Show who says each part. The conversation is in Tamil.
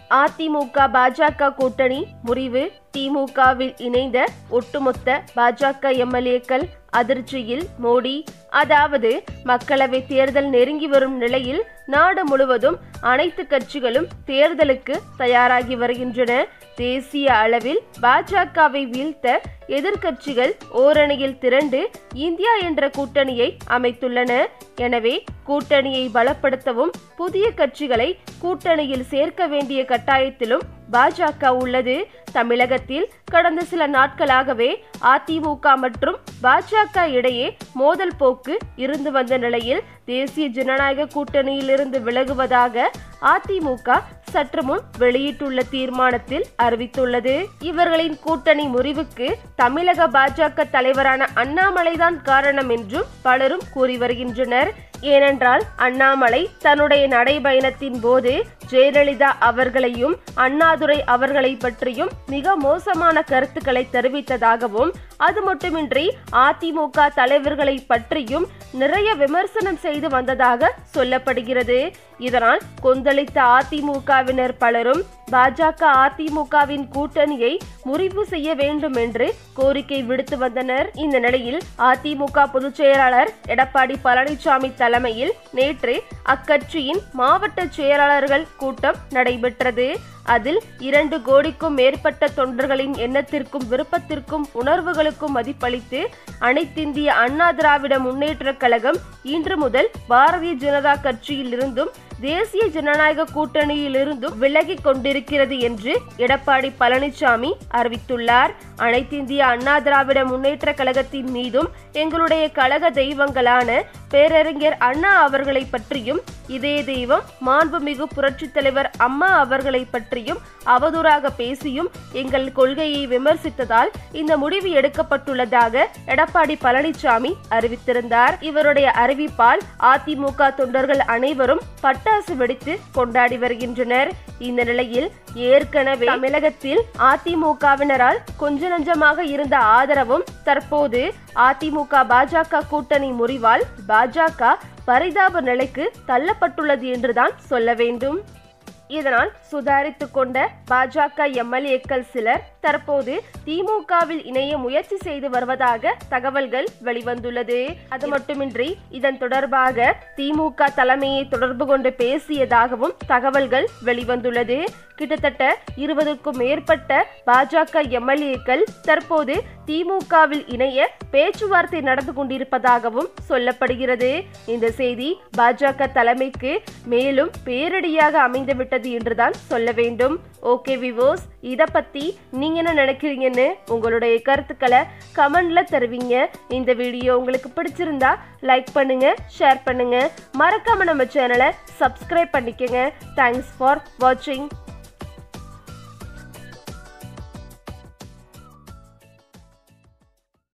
Speaker 1: அதிமுக பாஜக கூட்டணி முறிவு. திமுகவில் இணைந்த ஒட்டுமொத்த பாஜக எம்எல்ஏக்கள் அதிர்ச்சியில். மோடி அதாவது மக்களவை தேர்தல் நெருங்கி வரும் நிலையில் நாடு முழுவதும் அனைத்து கட்சிகளும் தேர்தலுக்கு தயாராகி வருகின்றன. தேசிய அளவில் பாஜகவை வீழ்த்த எதிர்க்கட்சிகள் ஓரணியில் திரண்டு இந்தியா என்ற கூட்டணியை அமைத்துள்ளன. எனவே கூட்டணியை பலப்படுத்தவும் புதிய கட்சிகளை கூட்டணியில் சேர்க்க வேண்டிய கட்டாயத்திலும் பாஜக உள்ளது. தமிழகத்தில் கடந்த சில நாட்களாகவே அதிமுக மற்றும் பாஜக இடையே மோதல் போக்கு இருந்து வந்த நிலையில் தேசிய ஜனநாயக கூட்டணியிலிருந்து விலகுவதாக அதிமுக சற்று முன் வெளியிட்டுள்ள தீர்மானத்தில் அறிவித்துள்ளது. இவர்களின் கூட்டணி முறிவுக்கு தமிழக பாஜக தலைவரான அண்ணாமலைதான் காரணம் என்றும் பலரும் கூறி வருகின்றனர். ஏனென்றால் அண்ணாமலை தன்னுடைய நடைபயணத்தின் போது ஜெயலலிதா அவர்களையும் அண்ணாதுரை அவர்களை பற்றியும் மிக மோசமான கருத்துக்களை தெரிவித்ததாகவும், அது மட்டுமின்றி அதிமுக தலைவர்களை பற்றியும் நிறைய விமர்சனம் செய்து வந்ததாக சொல்லப்படுகிறது. இதனால் கொந்தளித்த அதிமுகவினர் பலரும் பாஜக அதிமுகவின் கூட்டணியை முறிவு செய்ய வேண்டும் என்று கோரிக்கை விடுத்து வந்தனர். இந்த நிலையில் அதிமுக பொதுச் செயலாளர் எடப்பாடி பழனிசாமி தலைமையில் நேற்று அக்கட்சியின் மாவட்ட செயலாளர்கள் கூட்டம் நடைபெற்றது. அதில் 2 கோடிக்கும் மேற்பட்ட தொண்டர்களின் எண்ணத்திற்கும் விருப்பத்திற்கும் உணர்வுகளுக்கும் மதிப்பளித்து அனைத்திந்திய அண்ணா திராவிட முன்னேற்ற கழகம் இன்று முதல் பாரதிய ஜனதா கட்சியில் இருந்தும் தேசிய ஜனநாயக கூட்டணியிலிருந்தும் விலகி கொண்டிருக்கிறது என்று எடப்பாடி பழனிசாமி அறிவித்துள்ளார். அனைத்திந்திய அண்ணா திராவிட முன்னேற்ற கழகத்தின் மீதும் எங்களுடைய கழக தெய்வங்களான பேரறிஞர் அண்ணா அவர்களை பற்றியும் இதே தெய்வம் மாண்புமிகு புரட்சித் தலைவர் அம்மா அவர்களை பற்றியும் அவதூறாக பேசியும் எங்கள் கொள்கையை விமர்சித்ததால் இந்த முடிவு எடுக்கப்பட்டுள்ளதாக எடப்பாடி பழனிசாமி அறிவித்திருந்தார். இவருடைய அறிவிப்பால் அதிமுக தொண்டர்கள் அனைவரும் பட்டாசு வெடித்து கொண்டாடி வருகின்றனர். இந்த நிலையில் ஏற்கனவே தமிழகத்தில் அதிமுகவினரால் கொஞ்ச நஞ்சமாக இருந்த ஆதரவும் தற்போது அதிமுக பாஜக கூட்டணி முறிவால் பாஜக பரிதாப நிலைக்கு தள்ளப்பட்டுள்ளது என்றுதான் சொல்ல வேண்டும். இதனால் சுதாரித்து கொண்ட பாஜக எம்எல்ஏக்கள் சிலர் தற்போது திமுகவில் இணைய முயற்சி செய்து வருவதாக தகவல்கள் வெளிவந்துள்ளது. அது மட்டுமின்றி இதன் தொடர்பாக திமுக தலைமையை தொடர்பு கொண்டு பேசியதாகவும் தகவல்கள் வெளிவந்துள்ளது. கிட்டத்தட்ட 20க்கும் மேற்பட்ட பாஜக எம்எல்ஏக்கள் தற்போது திமுகவில் இணைய பேச்சுவார்த்தை நடந்து கொண்டிருப்பதாகவும் சொல்லப்படுகிறது. இந்த செய்தி பாஜக தலைமைக்கு மேலும் பேரடியாக அமைந்துவிட்டது என்றுதான் சொல்ல வேண்டும். ஓகே விவோஸ், இத பத்தி நீங்க என்ன நினைக்கிறீங்கன்னு உங்களுடைய கருத்துக்களை கமெண்ட்ல தருவீங்க. இந்த வீடியோ உங்களுக்கு பிடிச்சிருந்தா லைக் பண்ணுங்க, ஷேர் பண்ணுங்க, மறக்காம நம்ம சேனலை சப்ஸ்கிரைப் பண்ணிக்கங்க. தேங்க்ஸ் ஃபார் வாட்சிங்.